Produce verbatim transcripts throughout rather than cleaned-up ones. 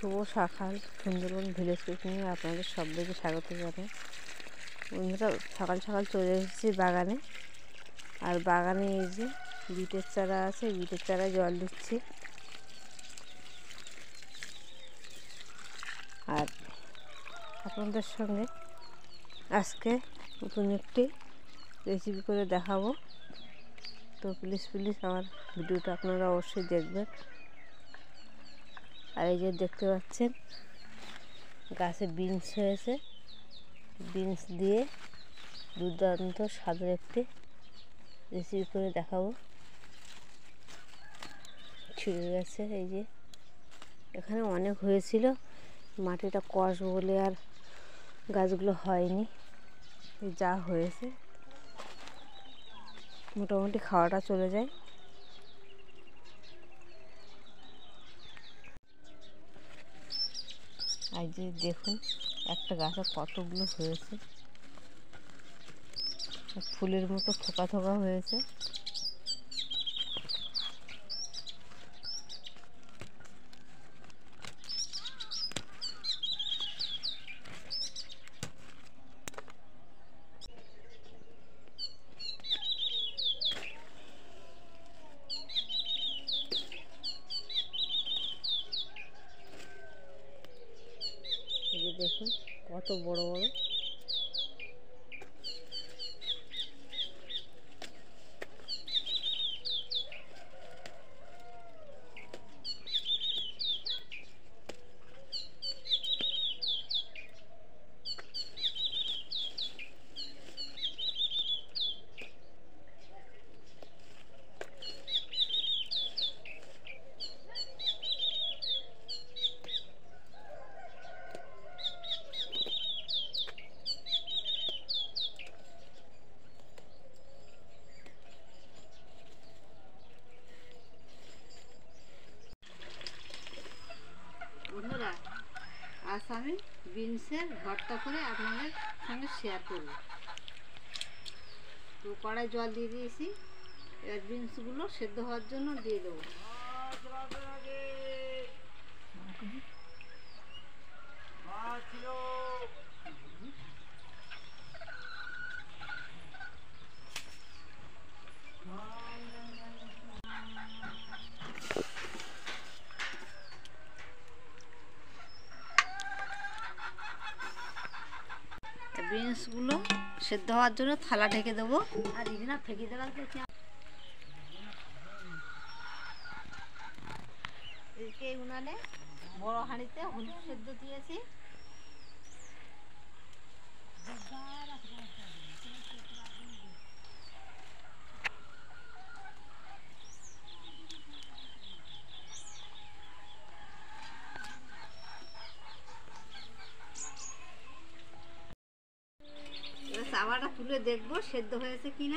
শুভ সকাল, সুন্দরবন ভিলেজ কুকিংয়ে আপনাদের সবাইকে স্বাগত জানাই। বন্ধুরা, সকাল সকাল চলে এসেছি বাগানে। আর বাগানে এই যে বিটের চারা আছে, বিটের চারায় জল দিচ্ছি। আর আপনাদের সঙ্গে আজকে নতুন একটি রেসিপি করে দেখাবো। তো প্লিজ প্লিজ আমার ভিডিওটা আপনারা অবশ্যই দেখবেন। আর এই যে দেখতে পাচ্ছেন গাছে বিনস হয়েছে, বিনস দিয়ে দুর্দান্ত স্বাদের একটি রেসিপি করে দেখাবো। ছিঁড়ে গেছে, এই যে এখানে অনেক হয়েছিল, মাটিটা কষ বলে আর গাছগুলো হয়নি। যা হয়েছে মোটামুটি খাওয়াটা চলে যায়। আর যে দেখুন একটা গাছে কতগুলো হয়েছে, ফুলের মতো থোকা থোকা হয়েছে। এই যে দেখুন কত বড় বড়। বন্ধুরা, আজ আমি বিনসের ভর্তা করে আপনাদের সঙ্গে শেয়ার করব। তো কড়াই জল দিয়ে দিয়েছি, এবার বিনসগুলো সেদ্ধ হওয়ার জন্য দিয়ে দেবো। বিনসগুলো সেদ্ধ হওয়ার জন্য থালা ঢেকে দেবো। আর ইগনা ফেঁকে দেওয়ার এদিকে উনানে বড় হাঁড়িতে হলুদ সেদ্ধ দিয়েছি। চাওয়াটা তুলে দেখবো সেদ্ধ হয়েছে কিনা।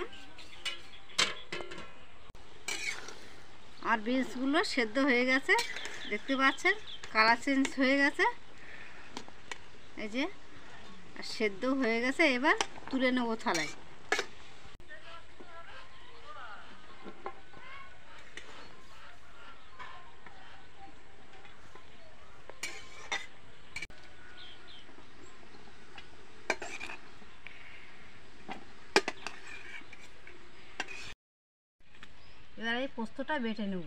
আর বিনসগুলো সেদ্ধ হয়ে গেছে, দেখতে পাচ্ছেন কালার চেঞ্জ হয়ে গেছে। এই যে সেদ্ধ হয়ে গেছে, এবার তুলে নেবো থালায়। এবার এই পোস্তটা বেটে নেব।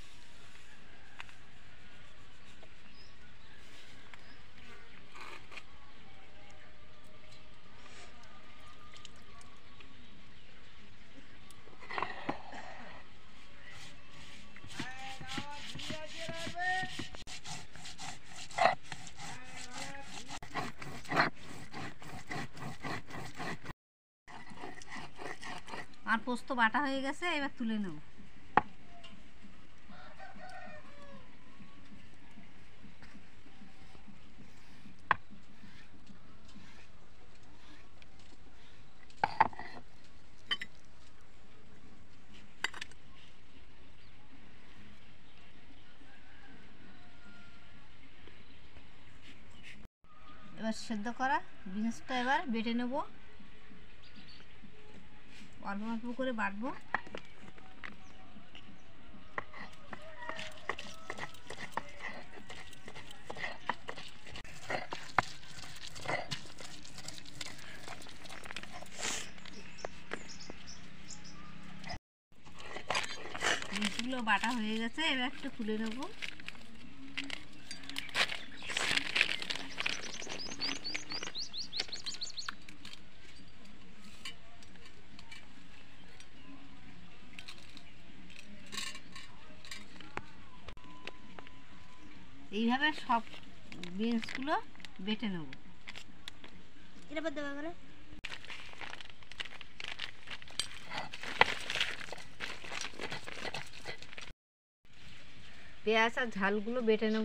আর পোস্ত বাটা হয়ে গেছে, এবার তুলে নেব। এবার সেদ্ধ করা বিনসটা এবার বেটে নেব, অল্প অল্প করে বাটবো। বাটা হয়ে গেছে, এবার একটু তুলে নেব। এইভাবে সব বিনসগুলো বেটে নেব। এটা বাদ দেওয়া গেলে পেঁয়াজ আর ঝালগুলো বেটে নেব।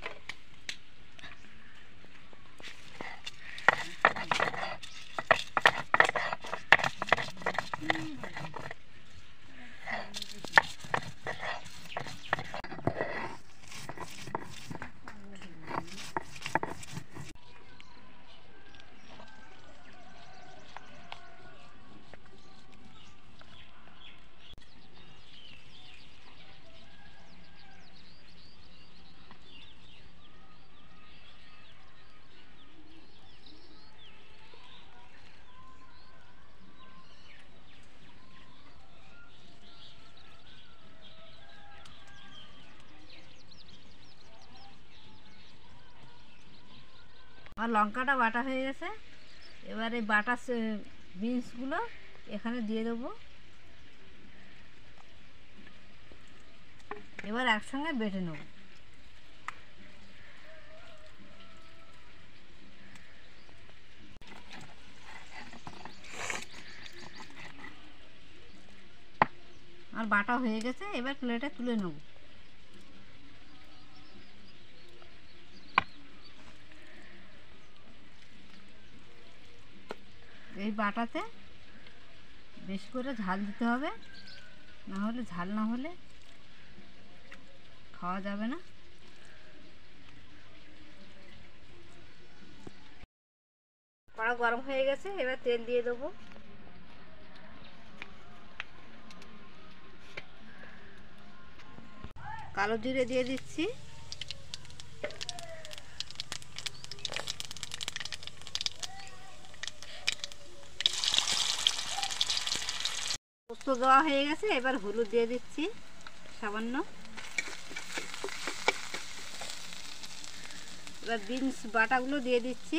আর লঙ্কাটা বাটা হয়ে গেছে, এবার এই বাটা বিনসগুলো এখানে দিয়ে দেবো। এবার একসঙ্গে বেটে নেব। আর বাটা হয়ে গেছে, এবার প্লেটে তুলে নেব। এই বাটাতে বেশি করে ঝাল দিতে হবে, না হলে ঝাল না হলে খাওয়া যাবে না। কড়া গরম হয়ে গেছে, এবার তেল দিয়ে দেবো। কালো জিরে দিয়ে দিচ্ছি। পোস্ত দেওয়া হয়ে গেছে, এবার হলুদ দিয়ে দিচ্ছি সামান্য। এবার বিনস বাটাগুলো দিয়ে দিচ্ছি।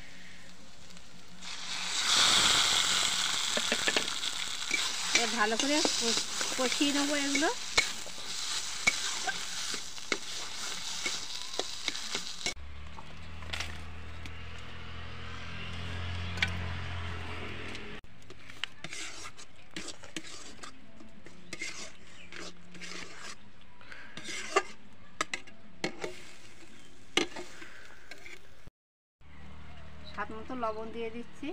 এবার ভালো করে কষিয়ে নেবো এগুলো। স্বাদ মতো লবণ দিয়ে দিচ্ছি।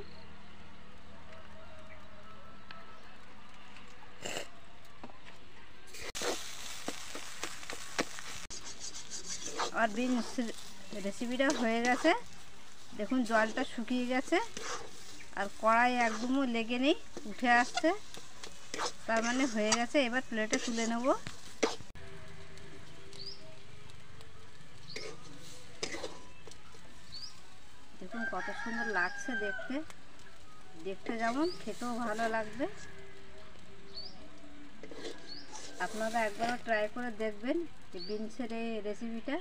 আর বিনস রেসিপিটা হয়ে গেছে, দেখুন জলটা শুকিয়ে গেছে আর কড়াই একদমও লেগে নেই, উঠে আসছে, তার মানে হয়ে গেছে। এবার প্লেটে তুলে নেব। দেখুন কত সুন্দর লাগছে দেখতে, দেখতে যেমন খেতেও ভালো লাগবে। আপনারা একবারও ট্রাই করে দেখবেন যে বিনসের এই রেসিপিটা।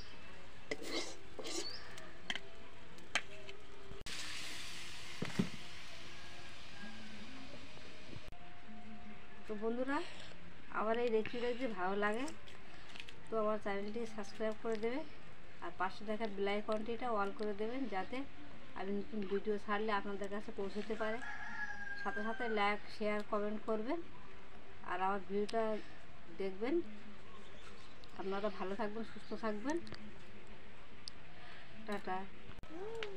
তো বন্ধুরা, আমার এই রেসিপিটা যদি ভালো লাগে তো আমার চ্যানেলটি সাবস্ক্রাইব করে দেবে, আর পাশে দেখা বেল আইকনটিটা অল করে দেবেন, যাতে আমি নতুন ভিডিও ছাড়লে আপনাদের কাছে পৌঁছতে পারে। সাথে সাথে লাইক, শেয়ার, কমেন্ট করবেন আর আমার ভিডিওটা দেখবেন। আপনারা ভালো থাকবেন, সুস্থ থাকবেন। টাটা।